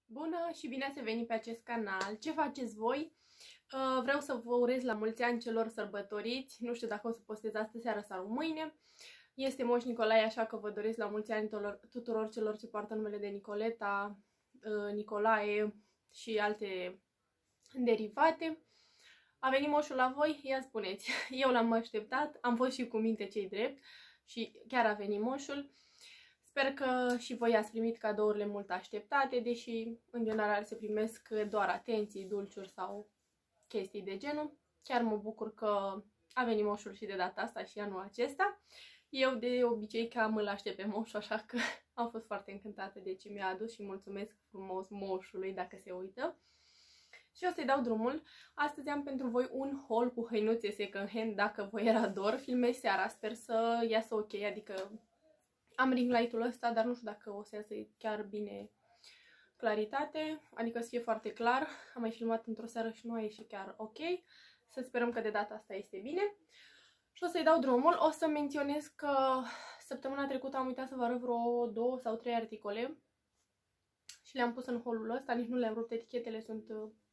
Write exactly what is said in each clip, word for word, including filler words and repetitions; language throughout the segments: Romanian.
Bună și bine ați venit pe acest canal! Ce faceți voi? Uh, vreau să vă urez la mulți ani celor sărbătoriți. Nu știu dacă o să postez astă seară sau mâine. Este Moș Nicolae, așa că vă doresc la mulți ani tuturor celor ce poartă numele de Nicoleta, uh, Nicolae și alte derivate. A venit moșul la voi? Ia spuneți! Eu l-am așteptat, am fost și cu minte ce-i drept și chiar a venit moșul. Sper că și voi ați primit cadourile mult așteptate, deși în general se primesc doar atenții, dulciuri sau chestii de genul. Chiar mă bucur că a venit moșul și de data asta și anul acesta. Eu de obicei cam îl aștept pe moșul, așa că am fost foarte încântată de ce mi-a adus și mulțumesc frumos moșului dacă se uită. Și o să-i dau drumul. Astăzi am pentru voi un haul cu hăinuțe second hand, dacă vă era dor. Filmez seara, sper să iasă ok, adică am ring light-ul ăsta, dar nu știu dacă o să iasă chiar bine claritate, adică să fie foarte clar. Am mai filmat într-o seară și nu a ieșit chiar ok. Să sperăm că de data asta este bine. Și o să-i dau drumul. O să menționez că săptămâna trecută am uitat să vă arăt vreo două sau trei articole și le-am pus în haul-ul ăsta, nici nu le-am rupt, etichetele sunt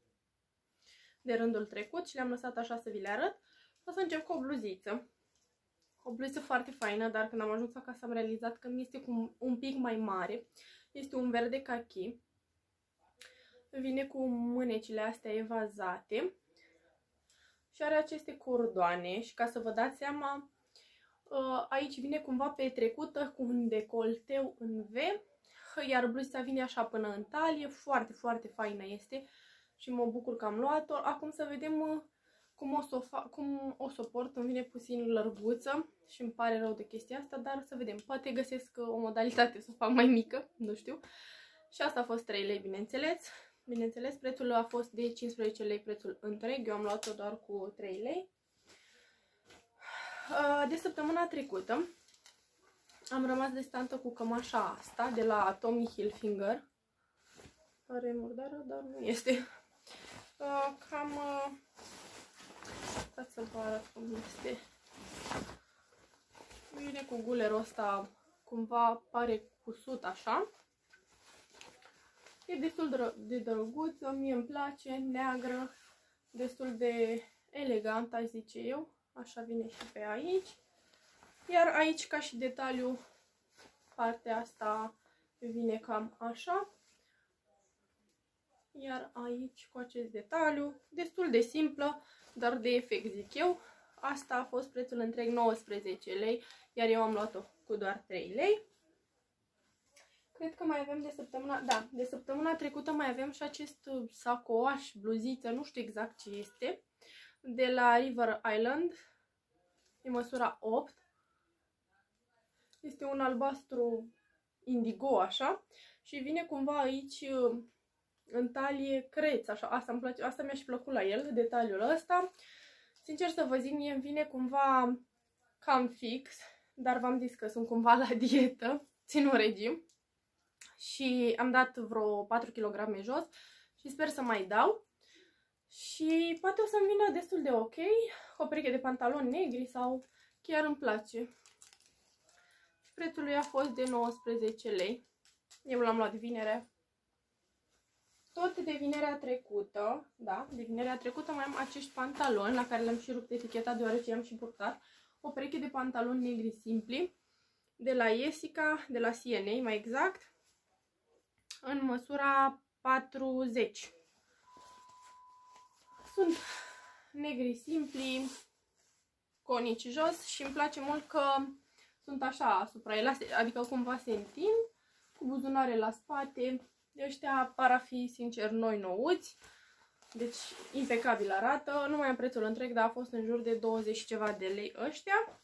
de rândul trecut și le-am lăsat așa să vi le arăt. O să încep cu o bluziță. O bluză foarte faină, dar când am ajuns acasă am realizat că mi este cu un pic mai mare. Este un verde kaki. Vine cu mânecile astea evazate. Și are aceste cordoane. Și ca să vă dați seama, aici vine cumva petrecută cu un decolteu în V. Iar bluza vine așa până în talie. Foarte, foarte faină este. Și mă bucur că am luat-o. Acum să vedem Cum o, să o fa cum o să o port, îmi vine puțin lărguță și îmi pare rău de chestia asta, dar să vedem. Poate găsesc o modalitate să o fac mai mică, nu știu. Și asta a fost trei lei, bineînțeles. Bineînțeles, prețul a fost de cincisprezece lei prețul întreg, eu am luat-o doar cu trei lei. De săptămâna trecută am rămas de stantă cu cămașa asta de la Tommy Hilfiger. Are murdară, dar nu este. Cam... Stați să vă arăt cum este. Vine cu gulerul ăsta, cumva pare cusut așa. E destul de drăguță, mie îmi place, neagră, destul de elegant, aș zice eu. Așa vine și pe aici. Iar aici, ca și detaliu, partea asta vine cam așa. Iar aici, cu acest detaliu, destul de simplă, dar de efect, zic eu. Asta a fost prețul întreg nouăsprezece lei, iar eu am luat-o cu doar trei lei. Cred că mai avem de săptămâna, da, de săptămâna trecută mai avem și acest sacoaș, bluziță, nu știu exact ce este, de la River Island, e măsura opt. Este un albastru indigo, așa, și vine cumva aici în talie creț, așa, asta, îmi place, asta mi-a și plăcut la el, detaliul ăsta. Sincer să vă zic, mie îmi vine cumva cam fix, dar v-am zis că sunt cumva la dietă, țin un regim și am dat vreo patru kilograme jos și sper să mai dau. Și poate o să-mi vină destul de ok, o pereche de pantaloni negri sau chiar îmi place. Și prețul lui a fost de nouăsprezece lei, eu l-am luat vinerea. Tot de vinerea trecută, da, de vinerea trecută mai am acești pantaloni la care le-am și rupt eticheta deoarece i-am și purtat. O pereche de pantaloni negri simpli de la Jessica, de la C N A mai exact, în măsura patruzeci. Sunt negri simpli, conici jos și îmi place mult că sunt așa supraelastici, adică cumva se întind, cu buzunare la spate. De ăștia par a fi, sincer, noi nouți. Deci, impecabil arată. Nu mai am prețul întreg, dar a fost în jur de douăzeci și ceva de lei ăștia.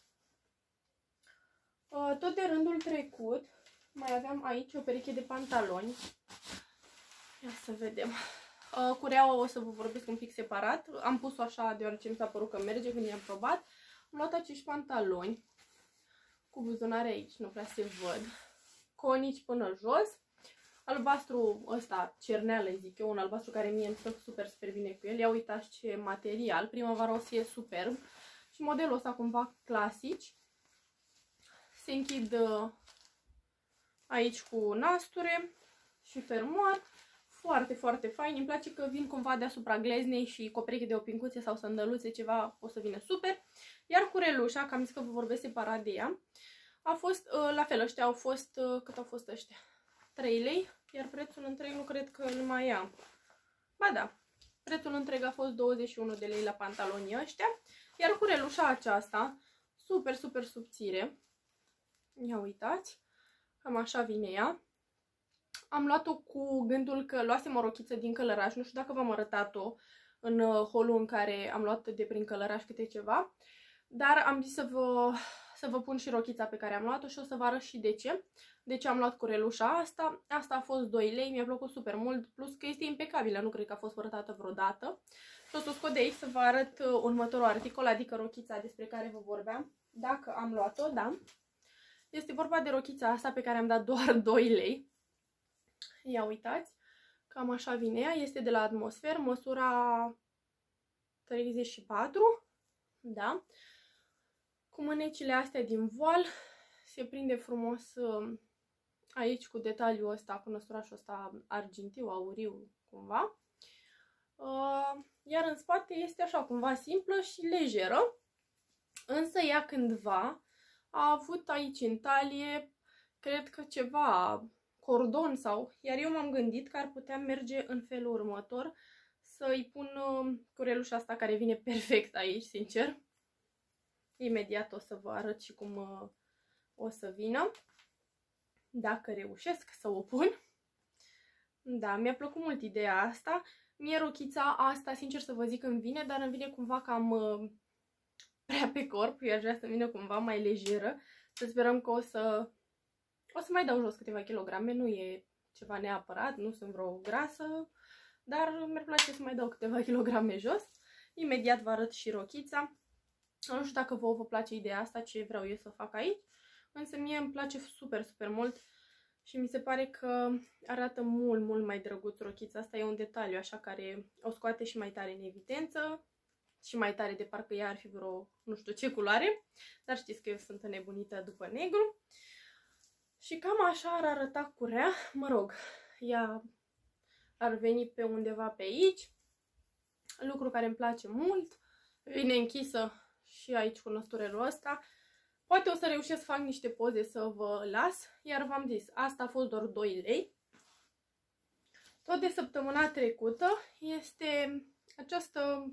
Tot de rândul trecut, mai aveam aici o pereche de pantaloni. Ia să vedem. Cureaua o să vă vorbesc un pic separat. Am pus-o așa deoarece mi s-a părut că merge când i-am probat. Am luat acești pantaloni cu buzunare aici, nu prea se văd. Conici până jos. Albastru ăsta, cerneală, zic eu, un albastru care mie îmi stă super, super bine cu el. Ia uitați ce material, primăvara o să fie superb. Și modelul ăsta cumva clasici. Se închid aici cu nasture și fermoar. Foarte, foarte fain. Îmi place că vin cumva deasupra gleznei și cu o pereche de opincuțe sau sandăluțe, ceva o să vină super. Iar cu relușa, că am zis că vă vorbesc separat de ea, a fost, uh, la fel, ăștia au fost, uh, cât au fost ăștia? trei lei, iar prețul întreg nu cred că îl mai am. Ba da, prețul întreg a fost douăzeci și unu de lei la pantalonii ăștia, iar cu relușa aceasta, super, super subțire, ia uitați, cam așa vine ea. Am luat-o cu gândul că luasem o rochiță din Călăraș, nu știu dacă v-am arătat-o în holul în care am luat de prin Călăraș câte ceva, dar am zis să vă, să vă pun și rochița pe care am luat-o și o să vă arăt și de ce. De ce am luat cu relușa asta. Asta a fost doi lei, mi-a plăcut super mult, plus că este impecabilă, nu cred că a fost fărătată vreodată. Și o să o scot de aici să vă arăt următorul articol, adică rochița despre care vă vorbeam, dacă am luat-o, da. Este vorba de rochița asta pe care am dat doar doi lei. Ia uitați, cam așa vine ea, este de la Atmosfer, măsura treizeci și patru, da. Cu mânecile astea din voal, se prinde frumos aici cu detaliul ăsta, cu năsturașul ăsta argintiu, auriu, cumva. Iar în spate este așa, cumva simplă și lejeră, însă ea cândva a avut aici în talie, cred că ceva cordon sau, iar eu m-am gândit că ar putea merge în felul următor, să-i pun uh, curelușa asta care vine perfect aici, sincer. Imediat o să vă arăt și cum uh, o să vină, dacă reușesc să o pun. Da, mi-a plăcut mult ideea asta. Mie rochița asta, sincer să vă zic, îmi vine, dar îmi vine cumva cam uh, prea pe corp. Eu aș vrea să vină cumva mai lejeră. Să sperăm că o să... O să mai dau jos câteva kilograme, nu e ceva neapărat, nu sunt vreo grasă, dar mi-ar place să mai dau câteva kilograme jos. Imediat vă arăt și rochița. Nu știu dacă vouă vă place ideea asta, ce vreau eu să fac aici, însă mie îmi place super, super mult și mi se pare că arată mult, mult mai drăguț rochița. Asta e un detaliu așa care o scoate și mai tare în evidență și mai tare de parcă ea ar fi vreo nu știu ce culoare, dar știți că eu sunt înnebunită după negru. Și cam așa ar arăta curea, mă rog, ea ar veni pe undeva pe aici, lucru care îmi place mult, vine închisă și aici cu năsturelul ăsta. Poate o să reușesc să fac niște poze să vă las, iar v-am zis, asta a fost doar doi lei. Tot de săptămâna trecută este această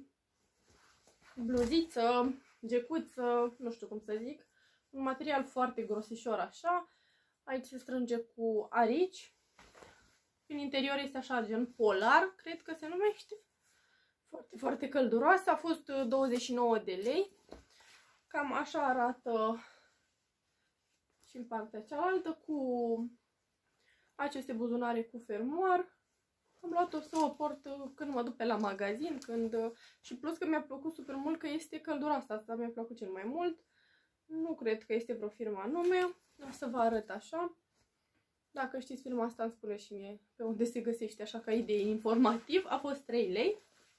bluziță, gecuță, nu știu cum să zic, un material foarte grosișor așa. Aici se strânge cu arici. În interior este așa gen polar, cred că se numește. Foarte, foarte călduroasă. A fost douăzeci și nouă de lei. Cam așa arată și în partea cealaltă, cu aceste buzunare cu fermoar. Am luat-o să o port când mă duc pe la magazin, când... și plus că mi-a plăcut super mult că este călduroasă. Asta mi-a plăcut cel mai mult. Nu cred că este vreo firmă anume. O să vă arăt așa. Dacă știți firma asta, îmi spune și mie pe unde se găsește, așa ca idee informativ. A fost trei lei.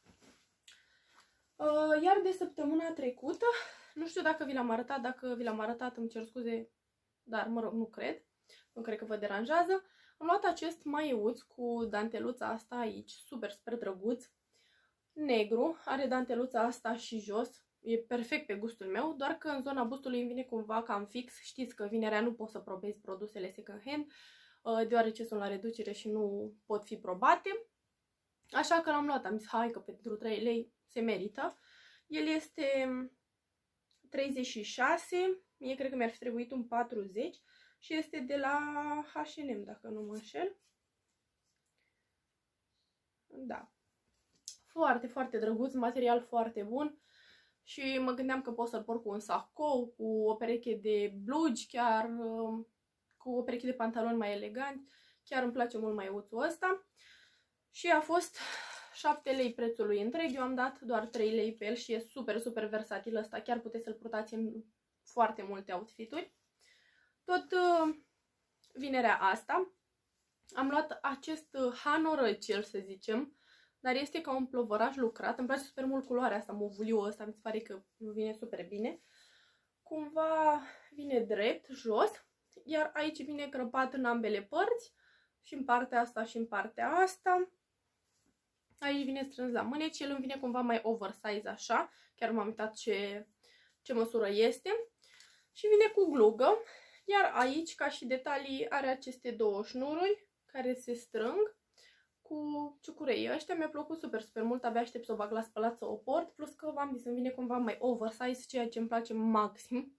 Iar de săptămâna trecută, nu știu dacă vi l-am arătat, dacă vi l-am arătat îmi cer scuze, dar mă rog, nu cred. Nu cred că vă deranjează. Am luat acest maieuț cu danteluța asta aici, super, super drăguț. Negru, are danteluța asta și jos. E perfect pe gustul meu, doar că în zona bustului îmi vine cumva cam fix. Știți că vinerea nu pot să probez produsele second hand, deoarece sunt la reducere și nu pot fi probate. Așa că l-am luat, am zis, hai că pentru trei lei se merită. El este treizeci și șase, mie cred că mi-ar fi trebuit un patruzeci și este de la H and M, dacă nu mă înșel. Da. Foarte, foarte drăguț, material foarte bun. Și mă gândeam că pot să-l port cu un sacou, cu o pereche de blugi, chiar cu o pereche de pantaloni mai eleganti. Chiar îmi place mult maieuțul ăsta. Și a fost șapte lei prețul lui întreg, eu am dat doar trei lei pe el și e super, super versatil ăsta. Chiar puteți să-l purtați în foarte multe outfituri. Tot uh, vinerea asta am luat acest hanorăcel, să zicem, dar este ca un plovăraș lucrat. Îmi place super mult culoarea asta, movuliu ăsta, mi se pare că vine super bine. Cumva vine drept, jos, iar aici vine crăpat în ambele părți și în partea asta și în partea asta. Aici vine strâns la mâneci, el îmi vine cumva mai oversize așa, chiar m-am uitat ce, ce măsură este. Și vine cu glugă, iar aici, ca și detalii, are aceste două șnururi care se strâng cu ciucurei. Ăștia mi-a plăcut super, super mult, abia aștept să o bag la spălat să o port, plus că v-am zis, îmi vine cumva mai oversize, ceea ce îmi place maxim.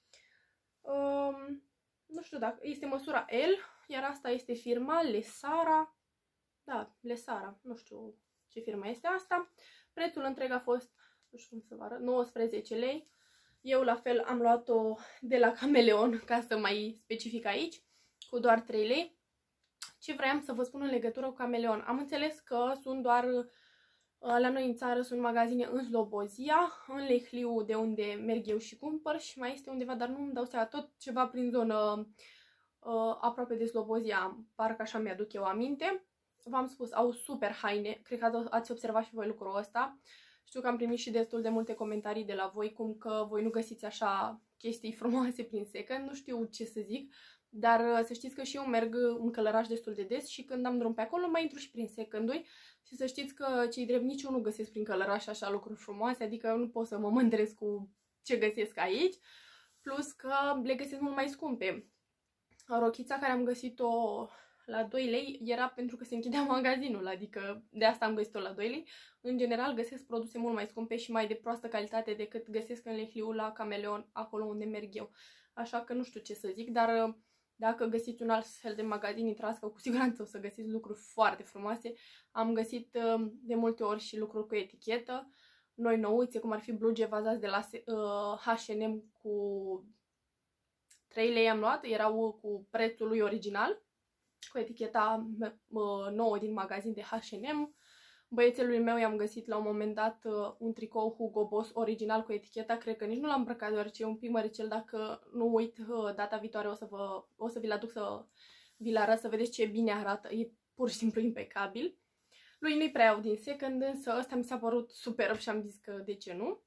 Um, nu știu dacă este măsura L, iar asta este firma Lesara. Da, Lesara, nu știu ce firmă este asta. Prețul întreg a fost, nu știu cum să vă arăt, nouăsprezece lei. Eu la fel am luat-o de la Cameleon, ca să mai specific aici, cu doar trei lei. Ce vreau să vă spun în legătură cu Cameleon? Am înțeles că sunt doar, la noi în țară sunt magazine în Slobozia, în Lehliu, de unde merg eu și cumpăr, și mai este undeva, dar nu îmi dau seama, tot ceva prin zonă aproape de Slobozia, parcă așa mi-aduc eu aminte. V-am spus, au super haine, cred că ați observat și voi lucrul ăsta. Știu că am primit și destul de multe comentarii de la voi, cum că voi nu găsiți așa chestii frumoase prin second, nu știu ce să zic, dar să știți că și eu merg în Călăraș destul de des și când am drum pe acolo mai intru și prin seconduri și să știți că cei drept nici eu nu găsesc prin Călăraș așa lucruri frumoase, adică nu pot să mă mândresc cu ce găsesc aici, plus că le găsesc mult mai scumpe. Rochița care am găsit-o la doi lei era pentru că se închidea magazinul, adică de asta am găsit-o la doi lei. În general găsesc produse mult mai scumpe și mai de proastă calitate decât găsesc în Lehliu la Cameleon, acolo unde merg eu. Așa că nu știu ce să zic, dar dacă găsiți un alt fel de magazin, intrați că cu siguranță o să găsiți lucruri foarte frumoase. Am găsit de multe ori și lucruri cu etichetă, noi nouțe, cum ar fi blugi evazați de la uh, H and M cu trei lei am luat, erau cu prețul lui original, cu eticheta uh, nouă din magazin de H and M. Băiețelului meu i-am găsit la un moment dat uh, un tricou Hugo Boss original cu eticheta, cred că nici nu l-am îmbrăcat deoarece e un pic măricel, dacă nu uit uh, data viitoare o să, vă, o să vi-l aduc să vi-l arăt, să vedeți ce bine arată, e pur și simplu impecabil. Lui nu-i prea iau din second, însă ăsta mi s-a părut superb și am zis că de ce nu.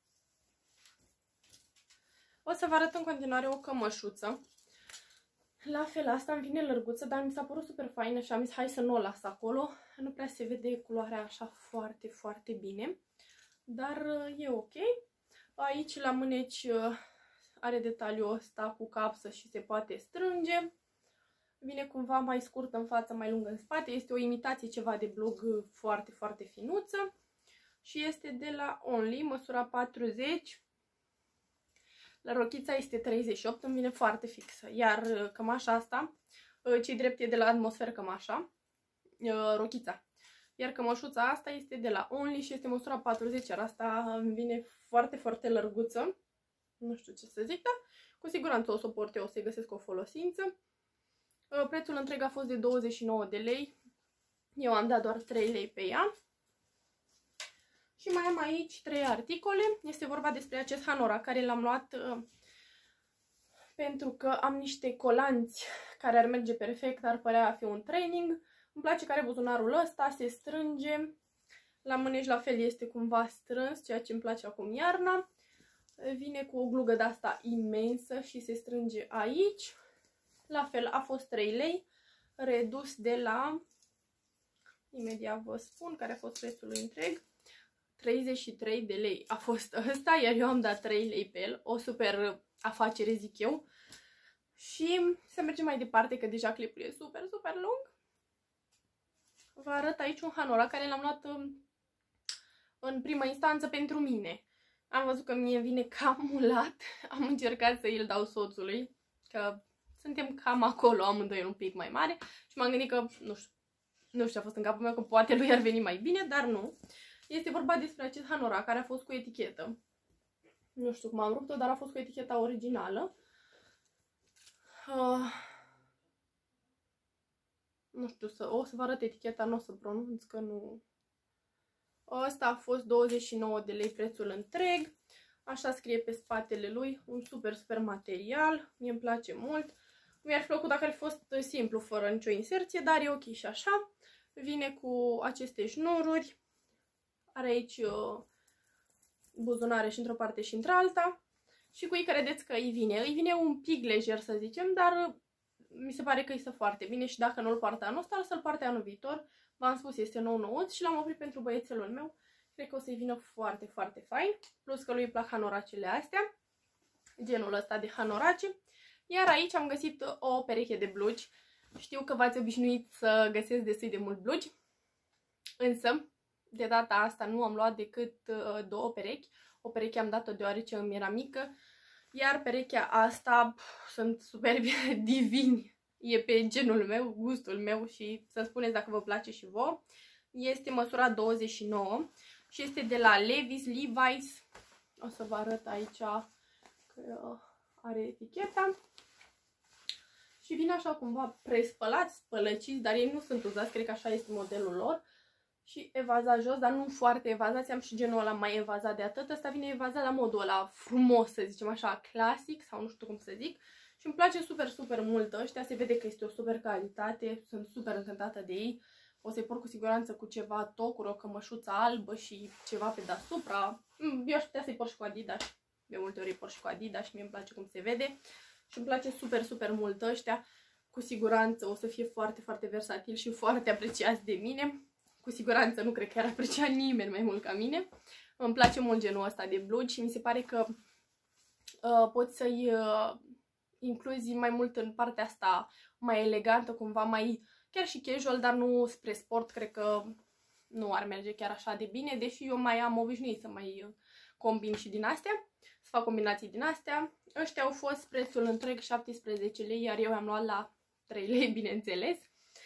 O să vă arăt în continuare o cămășuță. La fel, asta îmi vine lărguță, dar mi s-a părut super faină și am zis hai să nu o las acolo. Nu prea se vede culoarea așa foarte, foarte bine, dar e ok. Aici la mâneci are detaliul ăsta cu capsă și se poate strânge. Vine cumva mai scurt în față, mai lungă în spate. Este o imitație ceva de blug foarte, foarte finuță. Și este de la Only, măsura patruzeci. La rochița este treizeci și opt, îmi vine foarte fixă. Iar cămașa asta, cei drept e de la Atmosfer cămașa, rochița. Iar cămășuța asta este de la Only și este măsura patruzeci, iar asta îmi vine foarte, foarte lărguță. Nu știu ce să zic, dar cu siguranță o să o port eu, o să-i găsesc o folosință. Prețul întreg a fost de douăzeci și nouă de lei. Eu am dat doar trei lei pe ea. Și mai am aici trei articole. Este vorba despre acest hanorac care l-am luat uh, pentru că am niște colanți care ar merge perfect, ar părea a fi un training. Îmi place că are buzunarul ăsta, se strânge. La mânești la fel este cumva strâns, ceea ce îmi place acum iarna. Vine cu o glugă de-asta imensă și se strânge aici. La fel a fost trei lei, redus de la, imediat vă spun care a fost prețul întreg, treizeci și trei de lei a fost ăsta, iar eu am dat trei lei pe el, o super afacere zic eu. Și să mergem mai departe, că deja clipul e super, super lung. Vă arăt aici un hanorac care l-am luat în prima instanță pentru mine. Am văzut că mie vine cam mulat, am încercat să îl dau soțului, că suntem cam acolo, amândoi un pic mai mare și m-am gândit că, nu știu, nu știu ce a fost în capul meu, că poate lui ar veni mai bine, dar nu. Este vorba despre acest hanorac care a fost cu etichetă. Nu știu cum am rupt-o, dar a fost cu eticheta originală. Uh, nu știu, să, o să vă arăt eticheta, nu o să pronunț, că nu... Ăsta a fost douăzeci și nouă de lei prețul întreg. Așa scrie pe spatele lui, un super, super material. Mie îmi place mult. Mi-ar fi plăcut dacă ar fi fost simplu, fără nicio inserție, dar e ok și așa. Vine cu aceste șnururi. Are aici uh, buzunare și într-o parte și într-alta. Și cui credeți că îi vine? Îi vine un pic lejer, să zicem, dar mi se pare că este foarte bine și dacă nu-l poartă anul ăsta, să-l poarte anul viitor. V-am spus, este nou nouț și l-am oprit pentru băiețelul meu. Cred că o să-i vină foarte, foarte fain. Plus că lui îi plac hanoracele astea, genul ăsta de hanorace. Iar aici am găsit o pereche de blugi. Știu că v-ați obișnuit să găsesc destul de mult blugi, însă de data asta nu am luat decât două perechi. O pereche am dat-o deoarece îmi era mică, iar perechea asta pf, sunt super divini. E pe genul meu, gustul meu și să spuneți dacă vă place și vouă. Este măsura douăzeci și nouă și este de la Levi's, Levi's. O să vă arăt aici că are eticheta. Și vine așa cumva prespălați, spălăciți, dar ei nu sunt uzați, cred că așa este modelul lor. Și evazat jos, dar nu foarte evazați, am și genul ăla mai evazat de atât. Ăsta vine evazat la modul ăla frumos, să zicem așa, clasic sau nu știu cum să zic. Și îmi place super, super mult ăștia, se vede că este o super calitate, sunt super încântată de ei. O să-i port cu siguranță cu ceva tocuri, o cămășuță albă și ceva pe deasupra. Eu aș putea să-i port și cu Adidas, de multe ori îi port și cu Adidas și mie îmi place cum se vede. Și îmi place super, super mult ăștia. Cu siguranță o să fie foarte, foarte versatil și foarte apreciați de mine. Cu siguranță nu cred că ar aprecia nimeni mai mult ca mine. Îmi place mult genul ăsta de blugi și mi se pare că uh, poți să-i uh, incluzi mai mult în partea asta mai elegantă, cumva mai chiar și casual, dar nu spre sport. Cred că nu ar merge chiar așa de bine, deși eu mai am obișnuit să mai combin și din astea, să fac combinații din astea. Ăștia au fost prețul întreg șaptesprezece lei, iar eu am luat la trei lei, bineînțeles.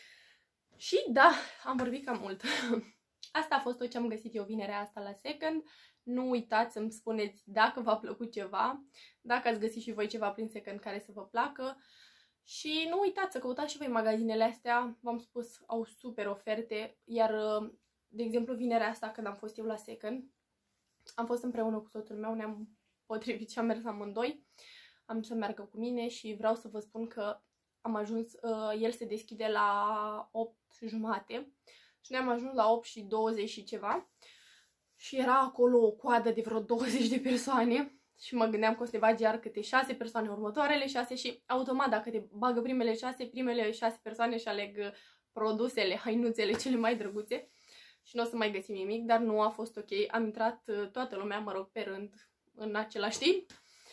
Și da, am vorbit cam mult. Asta a fost tot ce am găsit eu vinerea asta la Second. Nu uitați să-mi spuneți dacă v-a plăcut ceva, dacă ați găsit și voi ceva prin Second care să vă placă. Și nu uitați să căutați și voi magazinele astea, v-am spus, au super oferte. Iar, de exemplu, vinerea asta când am fost eu la Second, am fost împreună cu soțul meu, ne-am potrivit și am mers amândoi. Am să meargă cu mine și vreau să vă spun că am ajuns, uh, el se deschide la opt jumate și noi am ajuns la opt și douăzeci și ceva și era acolo o coadă de vreo douăzeci de persoane și mă gândeam că o să te bagi iar câte șase persoane, următoarele șase și automat dacă te bagă primele șase, primele șase persoane și aleg produsele, hainuțele cele mai drăguțe și nu o să mai găsim nimic, dar nu a fost ok. Am intrat toată lumea, mă rog, pe rând în același timp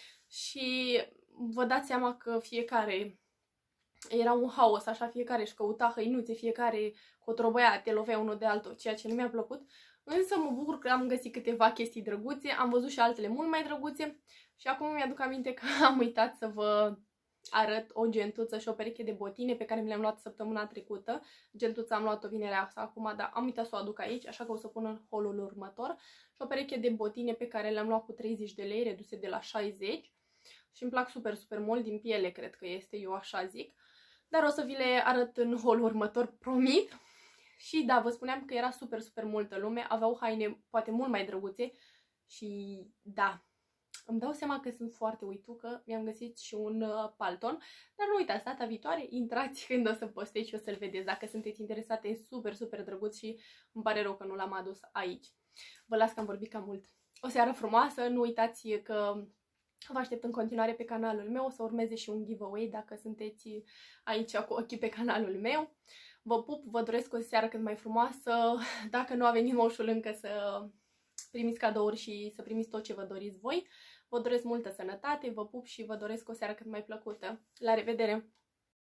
și vă dați seama că fiecare era un haos, așa, fiecare își căuta hăinuțe, fiecare cotrobăia, te lovea unul de altul, ceea ce nu mi-a plăcut. Însă mă bucur că am găsit câteva chestii drăguțe, am văzut și altele mult mai drăguțe și acum mi-aduc aminte că am uitat să vă arăt o gentuță și o pereche de botine pe care mi le-am luat săptămâna trecută. Gentuța am luat-o vinerea asta acum, dar am uitat să o aduc aici, așa că o să pun în haul-ul următor. Și o pereche de botine pe care le-am luat cu treizeci de lei, reduse de la șaizeci. Și îmi plac super, super mult, din piele cred că este, eu așa zic. Dar o să vi le arăt în haul următor, promit. Și da, vă spuneam că era super, super multă lume, aveau haine poate mult mai drăguțe și da, îmi dau seama că sunt foarte uitucă, mi-am găsit și un uh, palton, dar nu uitați, data viitoare intrați când o să postez și o să-l vedeți dacă sunteți interesate, e super, super drăguț și îmi pare rău că nu l-am adus aici. Vă las că am vorbit cam mult. O seară frumoasă, nu uitați că vă aștept în continuare pe canalul meu, o să urmeze și un giveaway dacă sunteți aici cu ochii pe canalul meu. Vă pup, vă doresc o seară cât mai frumoasă, dacă nu a venit moșul încă să primiți cadouri și să primiți tot ce vă doriți voi. Vă doresc multă sănătate, vă pup și vă doresc o seară cât mai plăcută. La revedere!